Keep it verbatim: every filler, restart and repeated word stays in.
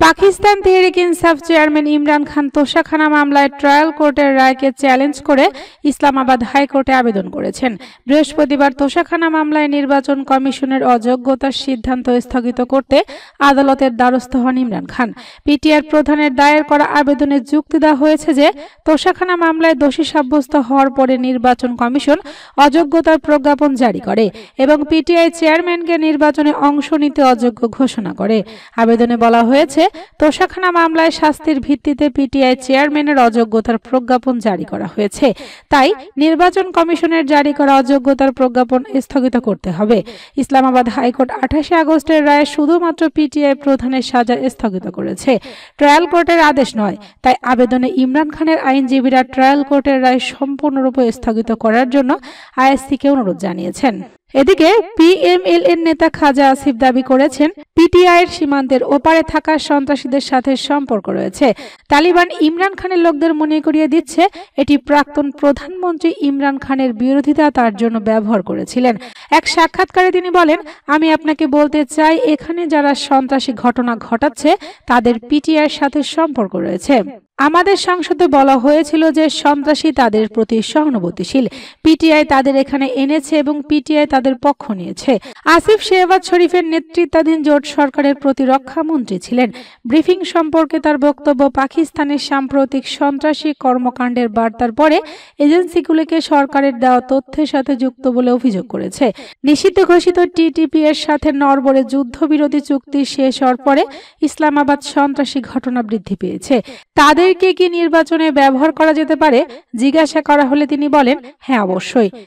পাকিস্তান তেহরিক ইনসাফ চেয়ারম্যান ইমরান খান তোষাখানা মামলায় ট্রায়াল কোর্টের রায়কে চ্যালেঞ্জ করে ইসলামাবাদ হাইকোর্টে আবেদন করেছেন। বৃহস্পতিবার তোষাখানা মামলায় নির্বাচন কমিশনের অযোগ্যতার সিদ্ধান্ত স্থগিত করতে আদালতের দ্বারস্থ হন ইমরান খান। পিটিআর প্রধানের দায়ের করা আবেদনে যুক্তি দেওয়া হয়েছে যে তোষাখানা মামলায় দোষী সাব্যস্ত হওয়ার পরে নির্বাচন কমিশন অযোগ্যতার প্রজ্ঞাপন জারি করে এবং পিটিআই চেয়ারম্যানকে নির্বাচনে অংশ নিতে অযোগ্য ঘোষণা করে। আবেদনে বলা হয়েছে, তোষাখানা মামলায় শাস্তির ভিত্তিতে পিটিআই চেয়ারম্যানের অযোগ্যতার প্রজ্ঞাপন জারি করা হয়েছে, তাই নির্বাচন কমিশনের জারি করা অযোগ্যতার প্রজ্ঞাপন স্থগিত করতে হবে। ইসলামাবাদ হাইকোর্ট আঠাশে আগস্টের রায়ে শুধুমাত্র পিটিআই প্রধানের সাজা স্থগিত করেছে, ট্রায়াল কোর্টের আদেশ নয়। তাই আবেদনে ইমরান খানের আইনজীবীরা ট্রায়াল কোর্টের রায় সম্পূর্ণরূপে স্থগিত করার জন্য আইএসসিকে অনুরোধ জানিয়েছেন। এদিকে পিএমএল-এর নেতা খাজা আসিফ দাবি করেছেন, পিটিআইয়ের সীমান্তের ওপারে থাকা সন্ত্রাসীদের সাথে সম্পর্ক রয়েছে। তালিবান ইমরান খানের লোকদের মনে করিয়ে দিচ্ছে এটি প্রাক্তন প্রধানমন্ত্রী ইমরান খানের বিরোধিতা তার জন্য ব্যবহার করেছিলেন। এক সাক্ষাৎকারে তিনি বলেন, আমি আপনাকে বলতে চাই, এখানে যারা সন্ত্রাসী ঘটনা ঘটাচ্ছে তাদের পিটিআইয়ের সাথে সম্পর্ক রয়েছে। আমাদের সংসদে বলা হয়েছিল যে সন্ত্রাসী তাদের প্রতি সহানুভূতিশীল। পিটিআই তাদের এখানে এনেছে এবং পিটিআই তাদের পক্ষ নিয়েছে। আসিফ শেহবাজ শরীফের নেতৃত্বাধীন জোট সরকারের প্রতিরক্ষা মন্ত্রী ছিলেন। ব্রিফিং সম্পর্কে তার বক্তব্য, পাকিস্তানের সাম্প্রতিক সন্ত্রাসী কর্মকাণ্ডের বার্তার পরে এজেন্সিগুলিকে সরকারের দেওয়া তথ্যের সাথে যুক্ত বলে অভিযোগ করেছে। নিষিদ্ধ ঘোষিত টিটিপি এর সাথে নরবরে যুদ্ধবিরতি চুক্তি শেষ হওয়ার পরে ইসলামাবাদ সন্ত্রাসী ঘটনা বৃদ্ধি পেয়েছে। তাদের কে কি নির্বাচনে ব্যবহার করা যেতে পারে জিজ্ঞাসা করা হলে তিনি বলেন, হ্যাঁ অবশ্যই।